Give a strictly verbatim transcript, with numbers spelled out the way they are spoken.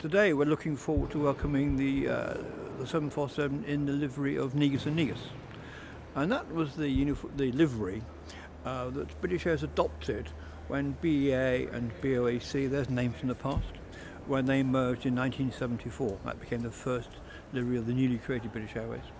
Today we're looking forward to welcoming the, uh, the seven forty-seven in the livery of Negus and Negus. And that was the, unif the livery uh, that British Airways adopted when B E A and B O A C, there's names from the past, when they merged in nineteen seventy-four. That became the first livery of the newly created British Airways.